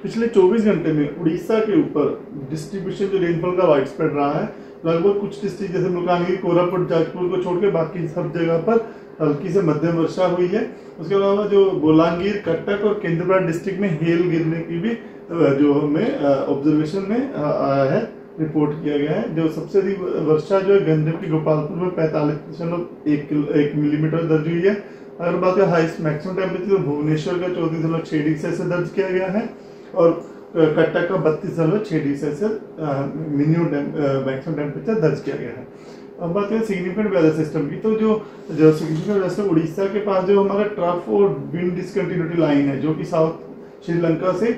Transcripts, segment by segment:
पिछले 24 घंटे में उड़ीसा के ऊपर डिस्ट्रीब्यूशन जो रेनफॉल का वाइड स्प्रेड रहा है, लगभग कुछ डिस्ट्रिक्ट जैसे मुल्कानगिरी, कोरापुट, जाजपुर को छोड़कर बाकी सब जगह पर हल्की से मध्यम वर्षा हुई है। उसके अलावा जो बोलांगीर, कटक और केंद्रपाड़ा डिस्ट्रिक्ट में हेल गिरने की भी जो हमें ऑब्जर्वेशन में आया है, रिपोर्ट किया गया है। जो सबसे अधिक वर्षा जो है गंजम की गोपालपुर में 45.1 मिलीमीटर दर्ज हुई है। अगर बात करें हाईएस्ट मैक्सिमम टेम्परेचर, डिग्री का 34.6 डिग्री सेल्सियस दर्ज किया गया है और कटक का 32.6 degree Celsius minimum maximum temperature दर्ज किया गया है। अब बात करें सिग्निफिकेंट वेदर सिस्टम की, तो जो सिग्निफिकेंट वेदर सिस्टम उड़ीसा के पास जो हमारा ट्रफ और विंड डिसकंटिन्यूटी लाइन है, जो कि साउथ श्रीलंका से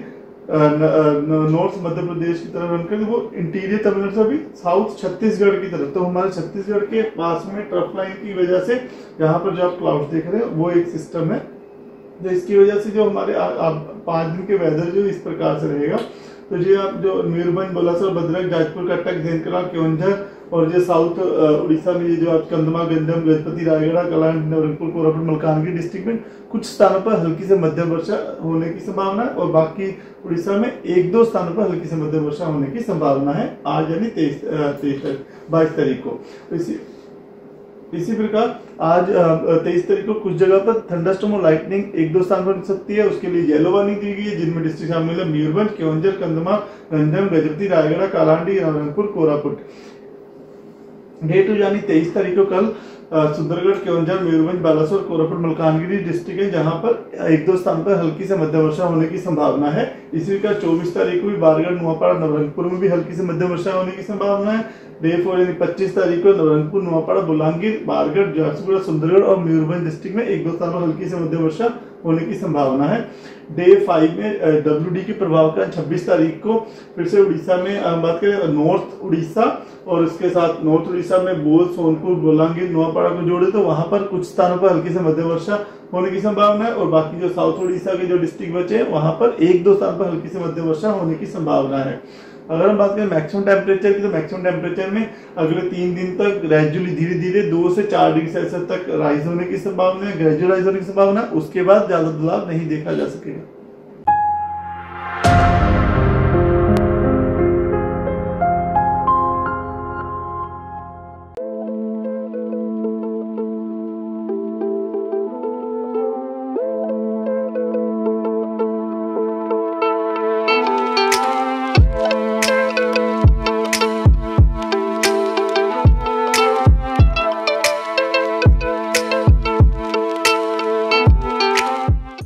नॉर्थ मध्य प्रदेश की तरफ रन कर, वो इंटीरियर तमिलनाडु से अभी साउथ छत्तीसगढ़ की तरफ, तो हमारे छत्तीसगढ़ के पास में ट्रफ लाइन की वजह से यहाँ पर जो आप क्लाउड्स देख रहे हैं वो एक सिस्टम है। तो इसकी वजह से जो हमारे 5 दिन के वेदर जो इस प्रकार से रहेगा। तो जो आप जो मयूरभंज, बलासर, भद्रक, जाजपुर, कटक, धेनकला, केवंझर और जो साउथ उड़ीसा में ये जो आप कंधमा, गंजम, गजपति, रायगढ़, कलांड, नवरंगपुर, कोरापुट, मलकानगिरी डिस्ट्रिक्ट में कुछ स्थानों पर हल्की से मध्यम वर्षा होने की संभावना है और बाकी उड़ीसा में 1-2 स्थानों पर हल्की से मध्यम वर्षा होने की संभावना है आज यानी 22 तारीख को। इसी प्रकार आज 23 तारीख को कुछ जगह पर थंडरस्टॉर्म और लाइटनिंग 1-2 स्थान पर हो सकती है। उसके लिए येलो वार्निंग दी गई है, जिनमें डिस्ट्रिक्ट शामिल है मयूरभंज, केवंझर, कंधमा, गंजम, गजपति, रायगढ़, कालांडी, नवरंगपुर, कोरापुट। डे 2 यानी 23 तारीख को कल सुंदरगढ़, केवंझर, मयूरभंज, बालासोर, कोरापुट, मलकानगिरी डिस्ट्रिक्ट है, जहां पर 1-2 स्थान पर हल्की से मध्यम वर्षा होने की संभावना है। इसी का 24 तारीख को भी बारगढ़, नुआपाड़ा, नवरंगपुर में भी हल्की से मध्यम वर्षा होने की संभावना है। डे 4 यानी 25 तारीख को नवरंगपुर, नुआपाड़ा, बोलांगीर, बारगढ़, झारसुगुड़ा, सुंदरगढ़ और मयूरभंज डिस्ट्रिक्ट में 1-2 स्थानों पर हल्की से मध्यम वर्षा होने की संभावना है। डे 5 में WD के प्रभाव का 26 तारीख को फिर से उड़ीसा में बात करें नॉर्थ उड़ीसा और इसके साथ नॉर्थ उड़ीसा में बोल, सोनपुर, बोलांगीर, नुआपाड़ा को जोड़े तो वहां पर कुछ स्थानों पर हल्की से मध्यम वर्षा होने की संभावना है और बाकी जो साउथ उड़ीसा के जो डिस्ट्रिक्ट बचे हैं वहां पर 1-2 स्थान पर हल्की से मध्यम वर्षा होने की संभावना है। अगर हम बात करें मैक्सिमम टेम्परेचर की, तो मैक्सिमम टेम्परेचर में अगले 3 दिन तक ग्रेजुअली धीरे धीरे 2 से 4 डिग्री सेल्सियस तक राइज होने की संभावना है, ग्रेजुअल राइज होने की संभावना है। उसके बाद ज्यादा बदलाव नहीं देखा जा सकेगा।